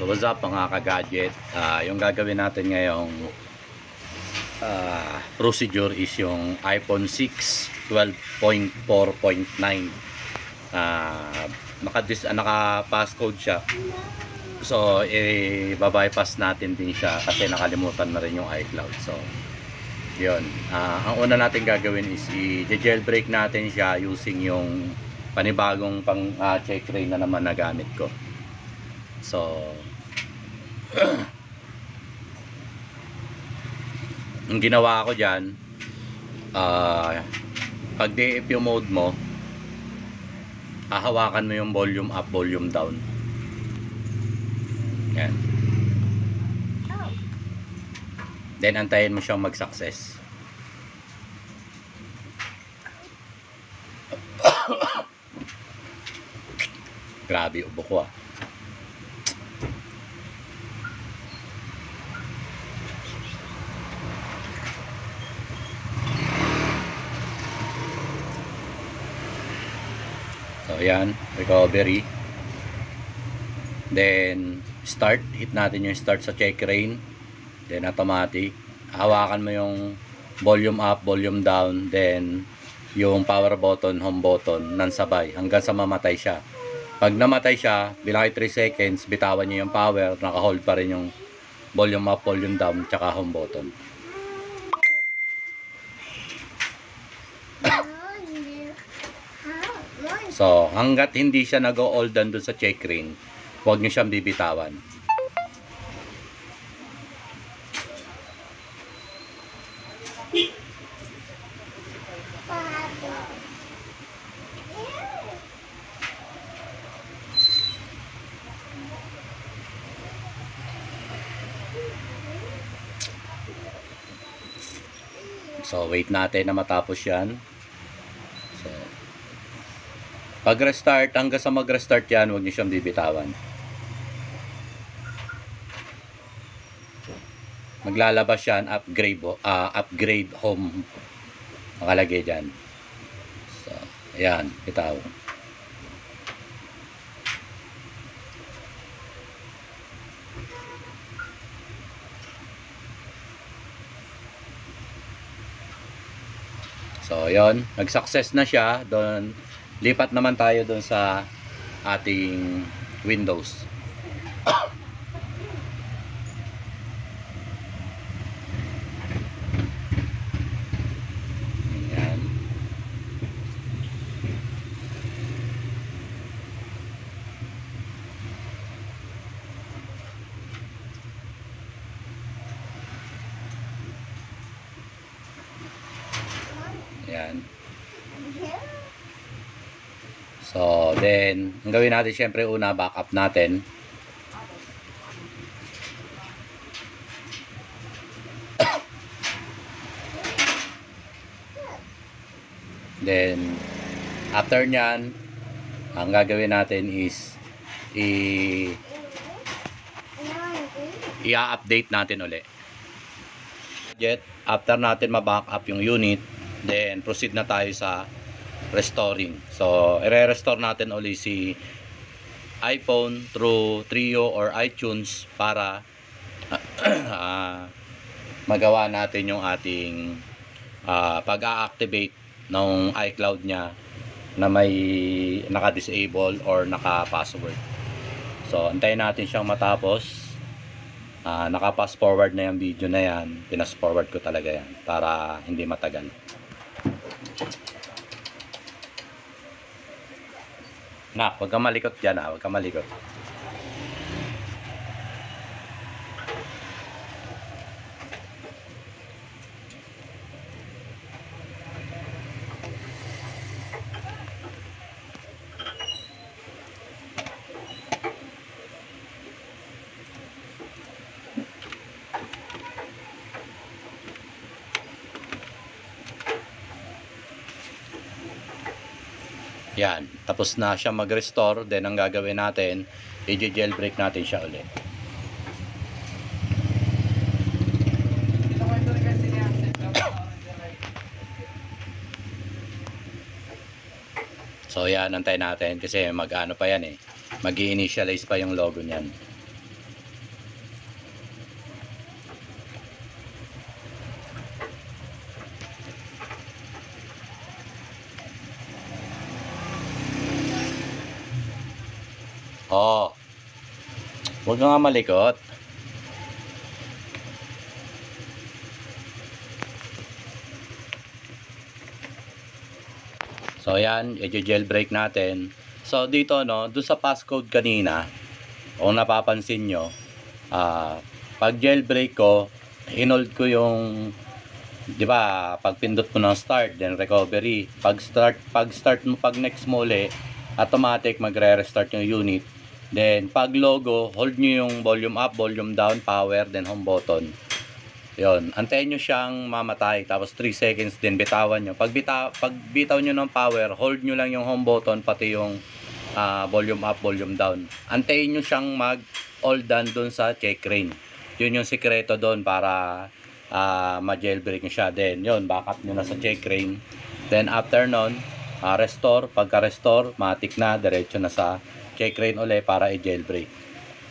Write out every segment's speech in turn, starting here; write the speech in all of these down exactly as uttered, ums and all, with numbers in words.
So what's up mga ka-gadget, uh, yung gagawin natin ngayong uh, procedure is yung iPhone six twelve point four point nine. uh, naka, uh, naka passcode siya, so i-bypass natin din siya kasi nakalimutan na rin yung iCloud. So yun, uh, ang una natin gagawin is i-jailbreak natin siya using yung panibagong pang uh, check rain na naman na gamit ko. So ang ginawa ko dyan, uh, pag D F U mode mo, hahawakan mo yung volume up, volume down. Yan. Then antayin mo siyang mag-success. Grabe, ubo ko ah. So yan, recovery. Then start, hit natin yung start sa check rain. Then automatic, hawakan mo yung volume up, volume down, then yung power button, home button, nang sabay hanggang sa mamatay siya. Pag namatay siya, bilang three seconds, bitawan niyo yung power, naka-hold pa rin yung volume up, volume down, tsaka home button. So, hanggat hindi siya nag-all down dun sa check rain, huwag niyo siyang bibitawan. So, wait natin na matapos yan. So, pag restart, hanggang sa mag-restart yan, huwag niyo siyang bibitawan. Maglalabas yan, upgrade, uh, upgrade home. Nakalagay dyan. So, ayan, bitaw. So, yon, nag-success na siya. Doon, lipat naman tayo doon sa ating Windows. Ayan. Ayan. So, then, ang gawin natin syempre una, backup natin. Then, after nyan, ang gagawin natin is i i-update natin uli. After natin ma-backup yung unit, then proceed na tayo sa restoring. So, i-restore natin uli si iPhone through Trio or iTunes para uh, magawa natin yung ating uh, pag-a-activate ng iCloud niya na may naka-disable or naka-password. So, antayin natin siyang matapos. Uh, naka-pass forward na yung video na yan. Pinas forward ko talaga yan para hindi matagal. Na, huwag kang malikot dyan ha, huwag kang malikot. Yan, tapos na siya mag-restore. Then ang gagawin natin, i-jailbreak natin siya ulit. So yan, antayin natin kasi mag-ano pa yan eh. Mag-i-initialize pa yung logo niyan. Oh, huwag ka nga malikot. So yan, i-jailbreak natin. So dito no, doon sa passcode kanina, kung napapansin nyo, ah, pag jailbreak ko, hinold ko yung, di ba, pag pindot mo ng start, then recovery. Pag start, pag start mo, pag next mo ulit, automatic magre-restart yung unit. Then pag logo, hold nyo yung volume up, volume down, power, then home button. Yon, antayin nyo siyang mamatay, tapos three seconds din bitawan nyo. Pag, bita, pag bitaw nyo ng power, hold nyo lang yung home button, pati yung uh, volume up, volume down. Antayin nyo siyang mag all done dun sa check crane. Yun yung sikreto doon para uh, ma-jailbreak nyo siya. Then yun, backup nyo na sa check crane. Then after nun, uh, restore. Pagka restore, matik na, diretso na sa check crane ulit para i-jailbreak.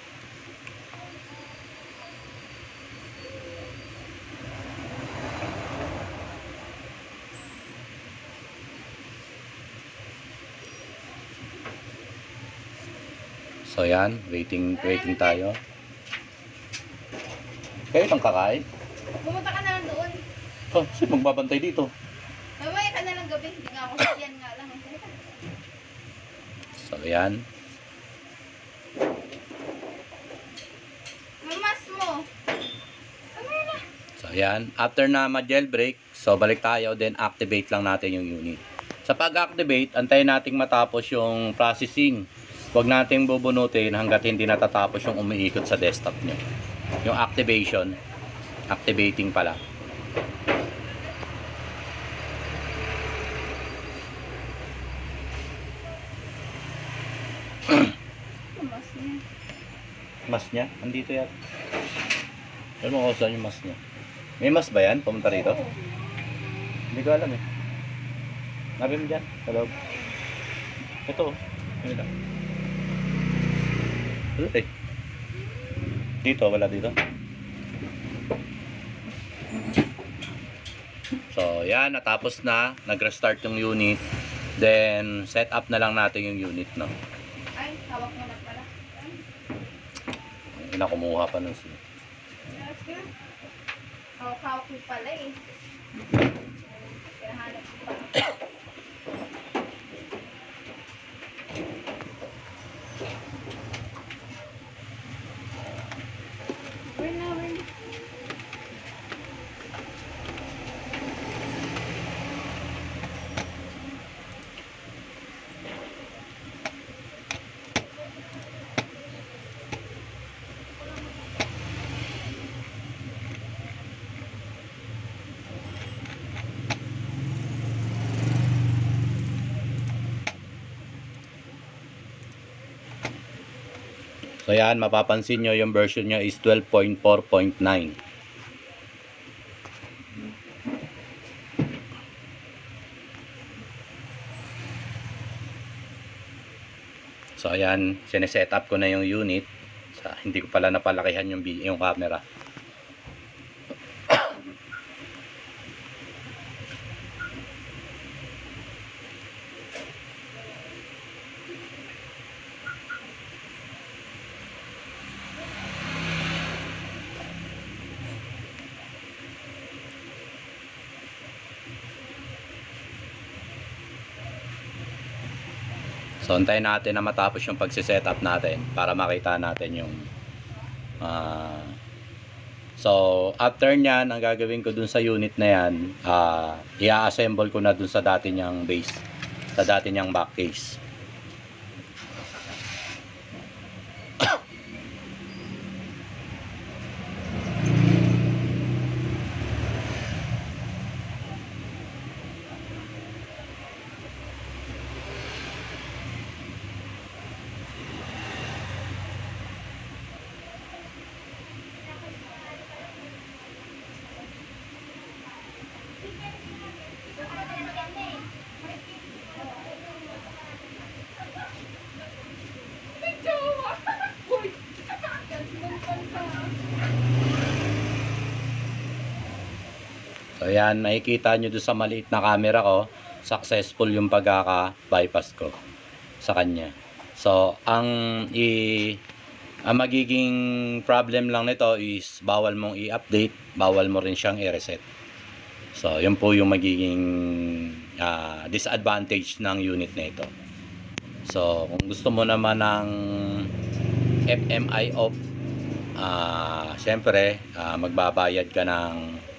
So yan, waiting waiting tayo. Kayo itong kakain? Pumunta ka na lang doon. Oh, sino magbabantay dito? Mamaya ka na lang gabi. Hindi nga ako sa yan nga lang. So yan. Mamas mo. Mamaya na. So yan, after na ma-jailbreak, so balik tayo, then activate lang natin yung unit. Sa pag-activate, antayin nating matapos yung processing. Huwag nating bubunutin hanggat hindi natatapos yung umiikot sa desktop nyo. Yung activation, activating pala. Mamas niya. Mas niya? Andito yan. Alam mo kung saan yung mas niya. May mas ba yan? Pumunta rito? Hindi ko alam eh. Nabi mo dyan, sa loob. Ito oh. Ano lang. Wala eh. Dito, wala dito. So, yan. Natapos na. Nag-restart yung unit. Then, set up na lang natin yung unit, no? Ay, hawak mo na pala. Hindi na kumuha pa nun siya. Hawak-hawak mo pala eh. Kinahanap ko pa. Wait na, wait na. So yan, mapapansin nyo yung version nyo is twelve point four point nine. So ayan, sineset up ko na yung unit. So, hindi ko pala napalakihan yung, yung camera. So, antayin natin na matapos yung pagsiset up natin para makita natin yung uh, so, after nyan, ang gagawin ko dun sa unit na yan, uh, i-assemble ko na dun sa dati niyang base, sa dati niyang back case. So yan, nakikita nyo doon sa maliit na camera ko, successful yung pagkaka-bypass ko sa kanya. So, ang i ang magiging problem lang nito is bawal mong i-update, bawal mo rin siyang i-reset. So, yun po yung magiging uh, disadvantage ng unit na ito. So, kung gusto mo naman ng F M I off, uh, syempre, uh, magbabayad ka ng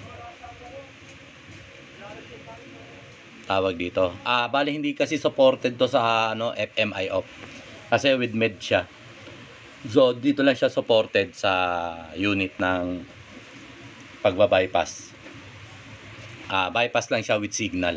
tawag dito. Ah, bali hindi kasi supported to sa ano F M I off. Kasi with med siya. So, dito lang siya supported sa unit ng pagba-bypass. Ah, bypass lang siya with signal.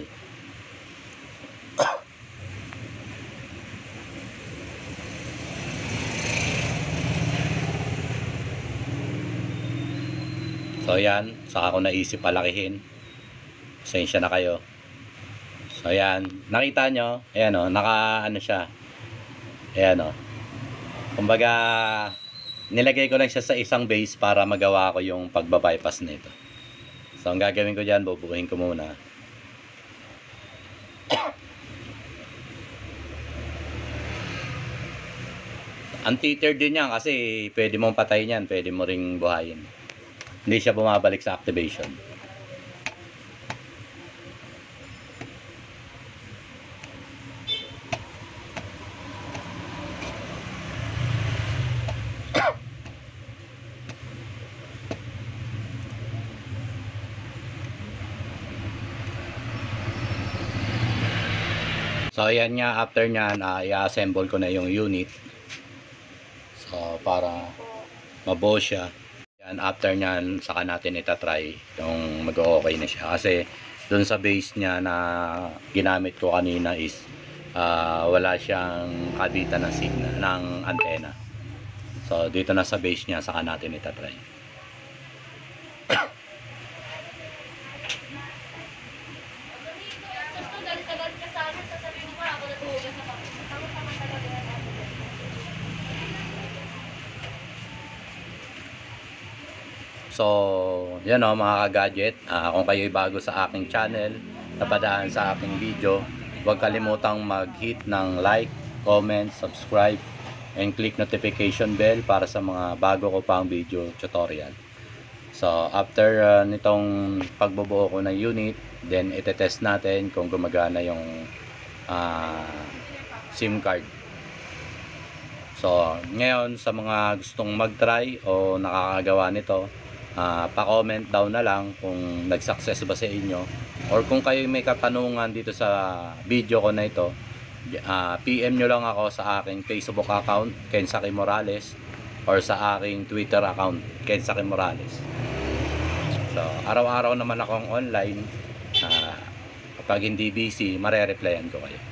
So, yan. Saka ko naisip palakihin. Pasensya na kayo. So, yan. Nakita nyo? Ayan o. Naka, ano siya. Ayan o. Kumbaga, nilagay ko lang siya sa isang base para magawa ko yung pagbabypass nito. So, ang gagawin ko dyan, bubuuhin ko muna. Anti-tear din yan kasi pwede mong patayin yan, pwede mo ring buhayin. Hindi siya bumabalik sa activation. So, ayan nga, after nyan, uh, i-assemble ko na yung unit. So, para mabuo siya. Yan, after nyan, saka natin itatry yung mag-okay na siya. Kasi, dun sa base niya na ginamit ko kanina is, uh, wala siyang kabitan ng signal, ng antena. So, dito na sa base niya, saka natin itatry. So, yan o mga ka-gadget, uh, kung kayo'y bago sa aking channel, napadaan sa aking video, huwag kalimutang mag-hit ng like, comment, subscribe, and click notification bell para sa mga bago ko pang video tutorial. So, after uh, nitong pagbubuo ko ng unit, then itetest natin kung gumagana yung uh, SIM card. So, ngayon sa mga gustong mag-try o nakakagawa nito, Uh, pa-comment down na lang kung nag-success ba sa inyo, or kung kayo may katanungan dito sa video ko na ito, uh, P M nyo lang ako sa aking Facebook account Kensaki Morales, or sa aking Twitter account Kensaki Morales. So, araw-araw naman akong online. Uh, kapag hindi busy, mare-replyan ko kayo.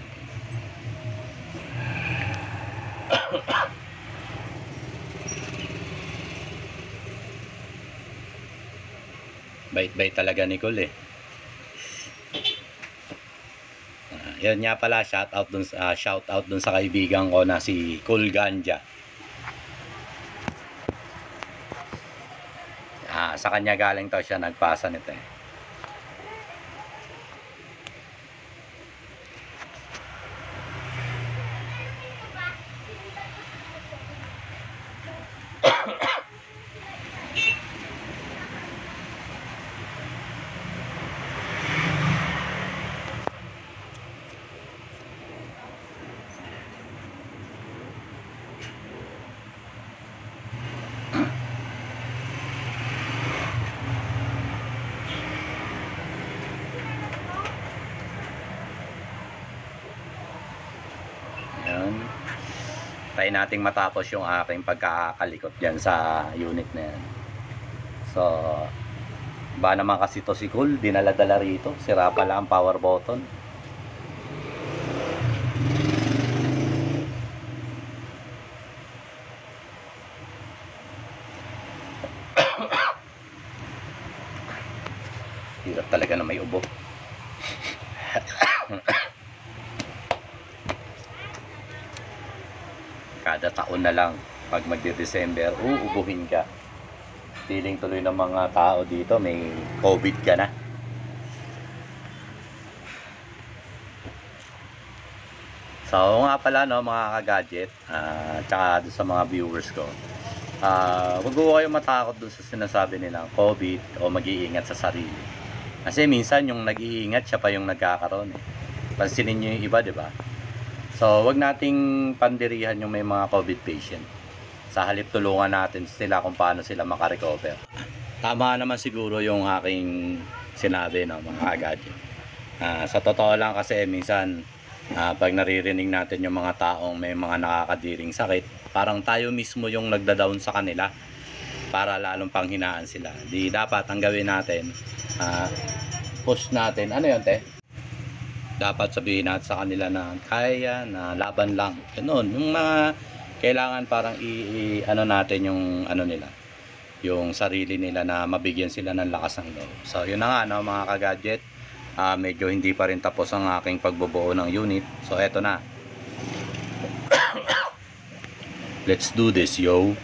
Bait-bait talaga ni Cole eh. Uh, yan nga pala, shout out dun, uh, shout out dun sa kaibigan ko na si Cole Ganja. Uh, sa kanya galing to, siya nagpasa nito eh. Try nating matapos yung aking pagkakalikot dyan sa unit na yan. So, ba naman kasi to si Cool, dinala-dala rito. Sira pala ang power button. Hirap talaga na may ubo. Kada taon na lang pag magde-December, uubuhin ka. Feeling tuloy ng mga tao dito, may COVID ka na. So nga pala no mga ka-gadget, uh, tsaka doon sa mga viewers ko, uh, wag ko kayong matakot doon sa sinasabi nilang COVID o mag-iingat sa sarili. Kasi minsan yung nag-iingat siya pa yung nagkakaroon eh. Pansinin nyo yung iba, di ba? So wag nating pandirihan yung may mga COVID patient. Sa halip tulungan natin sila kung paano sila makarecover. Tama naman siguro yung aking sinabi no mga ka-gadget. Uh, sa totoo lang kasi minsan Uh, pag naririnig natin yung mga taong may mga nakakadiring sakit, parang tayo mismo yung nagda-down sa kanila para lalong panghinaan sila. Di dapat ang gawin natin, uh, push natin. Ano yun, te? Dapat sabihin natin sa kanila na kaya, na laban lang. Ganun. Yung mga kailangan parang i, i ano natin yung ano nila, yung sarili nila na mabigyan sila ng lakas ng loob. So yun na nga no, mga ka-gadget. Uh, medyo hindi pa rin tapos ang aking pagbubuo ng unit. So eto na. Let's do this, yo.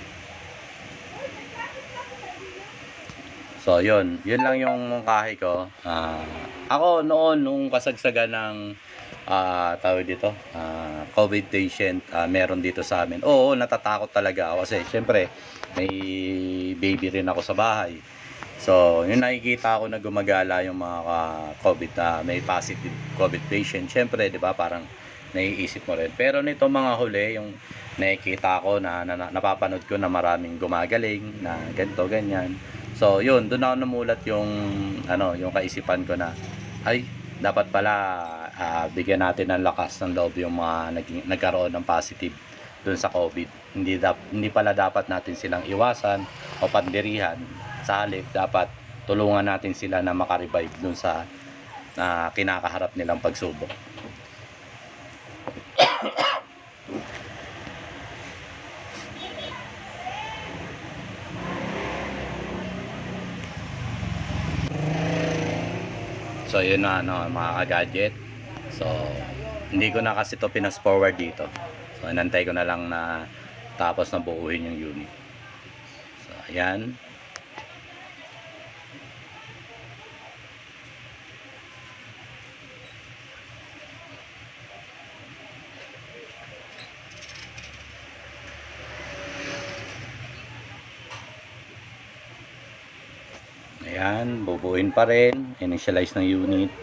So yun, yun lang yung mungkahi ko. Uh, ako noon nung kasagsagan ng uh, tawag dito, uh, COVID patient, uh, meron dito sa amin. Oo, natatakot talaga ako kasi syempre may baby rin ako sa bahay. So, yung nakikita ko na gumagala yung mga COVID na uh, may positive COVID patient, syempre, di ba, parang naiisip mo rin. Pero nito mga huli, yung nakikita ko na, na, na napapanood ko na maraming gumagaling, na ganito, ganyan. So, yun, doon ako namulat yung, ano, yung kaisipan ko na, ay, dapat pala uh, bigyan natin ng lakas ng loob yung mga naging, nagkaroon ng positive doon sa COVID. Hindi, dap, hindi pala dapat natin silang iwasan o pandirihan. Sa halip, dapat tulungan natin sila na makarevive dun sa uh, kinakaharap nilang pagsubok. So yun na ano, mga ka-gadget. So hindi ko na kasi to pinas forward dito. So inantay ko na lang na tapos na buuhin yung unit. So ayan. Ayan, bubuin pa rin. Initialize ng unit.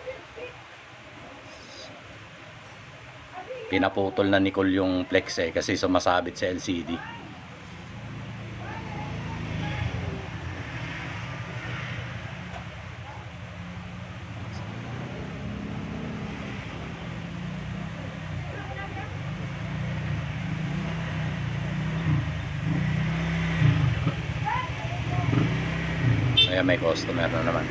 Pinaputol na ni Cole yung flex eh kasi sumasabit sa L C D. Ayan, may customer na naman.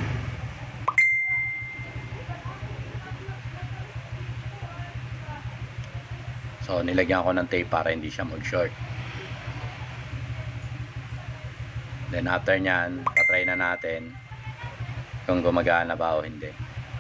So nilagyan ko ng tape para hindi siya mag-short. Then after nyan, patry na natin kung gumagana ba o hindi.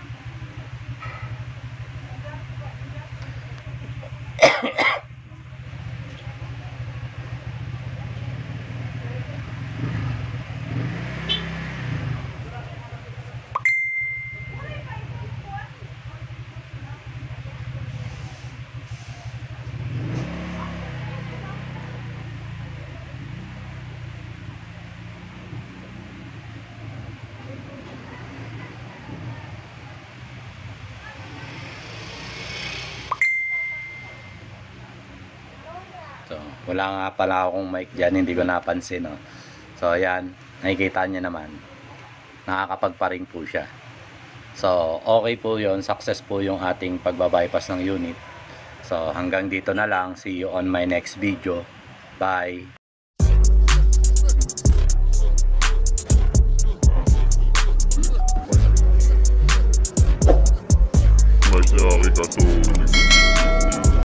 So, wala nga pala akong mic dyan, hindi ko napansin. No? So, ayan, nakikita nyo naman. Nakakapagparing po siya. So, okay po yon, success po yung ating pagbabypass ng unit. So, hanggang dito na lang. See you on my next video. Bye! Mas okay.